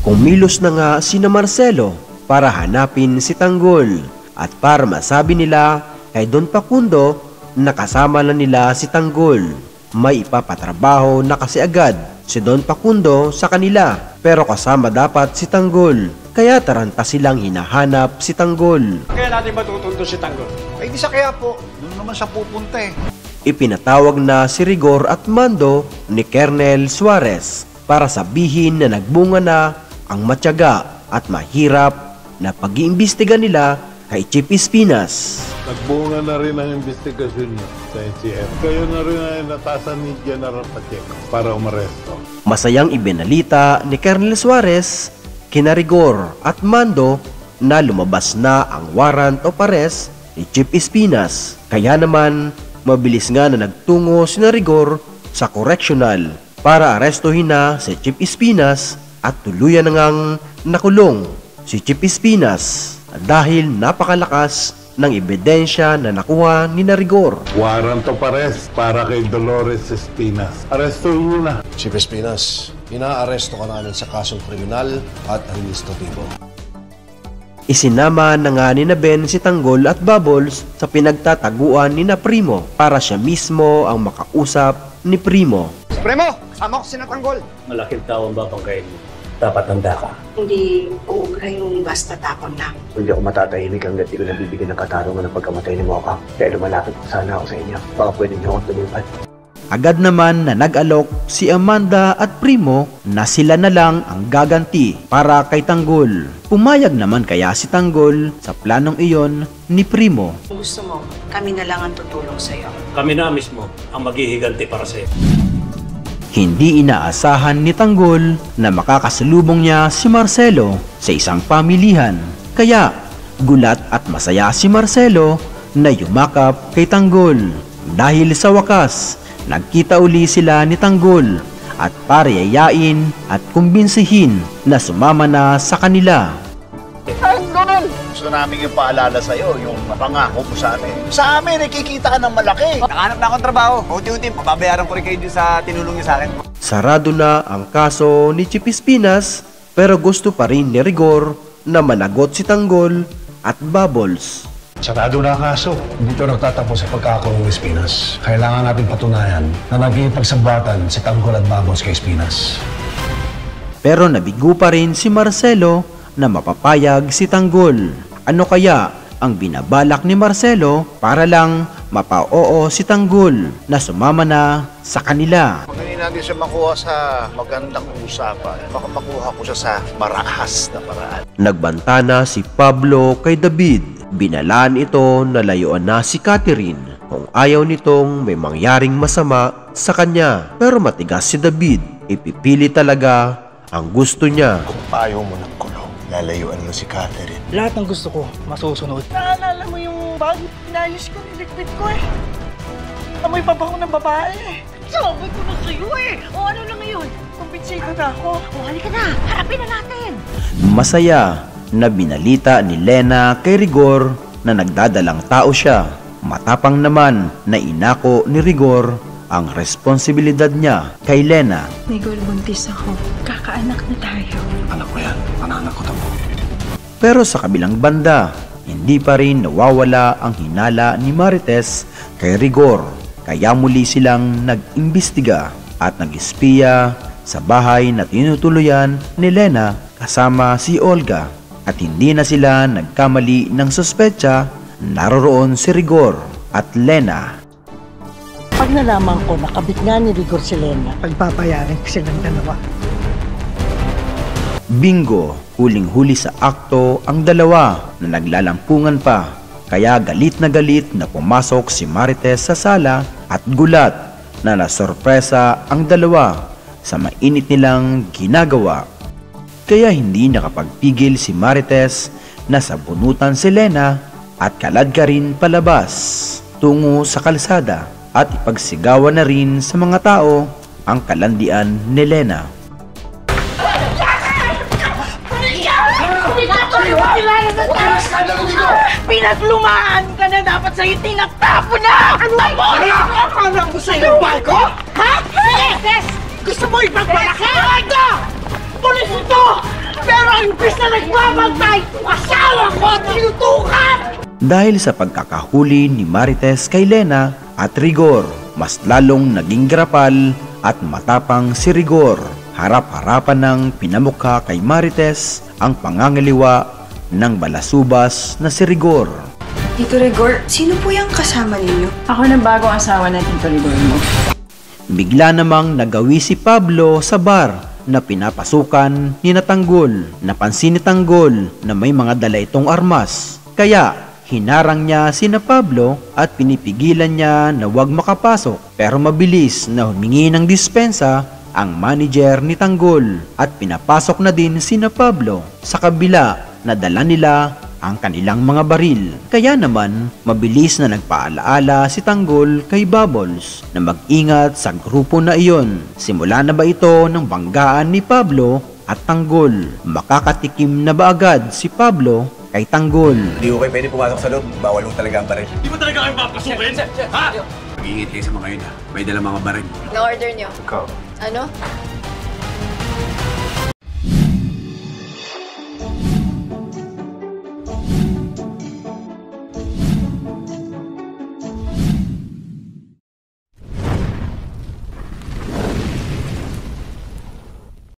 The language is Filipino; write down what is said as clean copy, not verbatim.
Kumilos na nga sina Marcelo para hanapin si Tanggol at para masabi nila kay Don Facundo na kasama na nila si Tanggol. May ipapatrabaho na kasi agad si Don Facundo sa kanila pero kasama dapat si Tanggol. Kaya taranta silang hinahanap si Tanggol. Kaya natin matutundo si Tanggol? Ay di sa kaya po, doon naman siya pupunta eh. Ipinatawag na si Rigor at Mando ni Colonel Suarez para sabihin na nagbunga na ang matyaga at mahirap na pag-iimbestiga nila kay Chief Espinas. Nagbunga na rin ang investigasyon niyo sa NCF. Kayo na rin ay natasan ni General Pacheco para umaresto. Masayang ibinalita ni Colonel Suarez kina Rigor at Mando na lumabas na ang warrant of arrest ni Chief Espinas. Kaya naman, mabilis nga na nagtungo sina Rigor sa correctional para arestuhin na si Chief Espinas at tuluyan na ngang nakulong si Chief Espinas dahil napakalakas ng ebidensya na nakuha ni Rigor. Warrant of arrest para kay Dolores Espinas. Arestuhin niyo na. Chief Espinas, inaaresto ka namin sa kasong kriminal at administratibo. Isinama na nga ni Ben si Tanggol at Bubbles sa pinagtataguan ni Primo para siya mismo ang makausap ni Primo. Primo, sama ko si Tanggol. Malaking tao ang babanggain mo. Dapat handa ka. Hindi uugnay yung basta tapon lang. Hindi ako matatahimik hanggat di ko nabibigyan ng katarungan ng pagkamatay ni Mocha. Dahil lumalapit po sana ako sa inyo. Baka pwede niyo akong tumulad. Agad naman na nag-alok si Amanda at Primo na sila na lang ang gaganti para kay Tanggol. Pumayag naman kaya si Tanggol sa planong iyon ni Primo. Kung gusto mo, kami na lang ang tutulong sa'yo. Kami na mismo ang maghihiganti para sa'yo. Hindi inaasahan ni Tanggol na makakasalubong niya si Marcelo sa isang pamilihan. Kaya gulat at masaya si Marcelo na yumakap kay Tanggol. Dahil sa wakas, nagkita uli sila ni Tanggol at para yayain at kumbinsihin na sumama na sa kanila. Tanggol! Gusto namin yung paalala sa'yo, yung pangako mo sa amin. Sa amin, nakikita ka ng malaki. Nakahanap na akong trabaho. Unti-unti, pababayaran ko rin kayo sa tinulong niyo sa akin. Sarado na ang kaso ni Chief Espinas pero gusto pa rin ni Rigor na managot si Tanggol at Bubbles. Sarado na ang kaso. Dito nagtatapos sa pagkakakulong ng Espinas. Kailangan natin patunayan na naging pagsabatan si Tanggol at Bubbles kay Espinas. Pero nabigo pa rin si Marcelo na mapapayag si Tanggol. Ano kaya ang binabalak ni Marcelo para lang mapa-oo si Tanggol na sumama na sa kanila? Kung hindi natin siya makuha sa magandang usapan, baka makuha ko siya sa marahas na paraan. Nagbanta na si Pablo kay David. Binalaan ito na layuan na si Catherine kung ayaw nitong may mangyaring masama sa kanya. Pero matigas si David. Ipipili talaga ang gusto niya. Kung ayaw mo ng kulong, lalayuan mo si Catherine. Lahat ng gusto ko, masusunod. Naalala mo yung bag? Inayos ko, niligpit ko eh. Amoy pa ba ako ng babae? Sabi ko na sa'yo eh. O ano na ngayon? Kumbinsido na ako. O halika na, harapin na natin. Masaya na binalita ni Lena kay Rigor na nagdadalang tao siya. Matapang naman na inako ni Rigor ang responsibilidad niya kay Lena. Miguel, buntis ako. Kakaanak na tayo. Anak ko yan. Pananak ko tamo. Pero sa kabilang banda, hindi pa rin nawawala ang hinala ni Marites kay Rigor. Kaya muli silang nag-imbestiga at nag-espiya sa bahay na tinutuluyan ni Lena kasama si Olga. At hindi na sila nagkamali ng suspecha, naroroon si Rigor at Lena. Pag nalaman ko nakabit nga ni Rigor si Lena, pagpapayarin ko silang dalawa. Bingo, huling-huli sa akto ang dalawa na naglalampungan pa. Kaya galit na pumasok si Marites sa sala at gulat na nasorpresa ang dalawa sa mainit nilang ginagawa. Kaya hindi nakapagpigil si Marites na sabunutan si Lena at kalad ka rin palabas tungo sa kalsada at ipagsigawan na rin sa mga tao ang kalandian ni Lena. Pinaglumaan ka na, dapat sa'yo tinagtapo na! Ano mo? Akala mo sa'yo bago? Ha? Sige! Gusto mo ipagmalaki? Ito! Pulis ito! Pero imbis na nagbabantay, asawa ko at tinutukan! Dahil sa pagkakahuli ni Marites kay Lena at Rigor, mas lalong naging grapal at matapang si Rigor. Harap-harapan ng pinamukha kay Marites ang pangangaliwa ng balasubas na si Rigor. Tito Rigor, sino po yung kasama ninyo? Ako na bagong asawa ng Tito Rigor mo. Bigla namang nagawi si Pablo sa bar na pinapasukan ni Tanggol. Napansin ni Tanggol na may mga dala itong armas. Kaya hinarang niya sina Pablo at pinipigilan niya na huwag makapasok. Pero mabilis na humingi ng dispensa ang manager ni Tanggol at pinapasok na din sina Pablo. Sa kabila na dala nila ang kanilang mga baril. Kaya naman, mabilis na nagpaalaala si Tanggol kay Bubbles na mag-ingat sa grupo na iyon. Simula na ba ito ng banggaan ni Pablo at Tanggol? Makakatikim na ba agad si Pablo kay Tanggol? Hindi ko kayo pwede pumasok sa loob. Bawal mo talaga ang baril. Di mo talaga kayo papasukin? Ha? Mag-iingit kayo sa mga yun ha. May dala mga baril. Na-order nyo? Ikaw. Ano?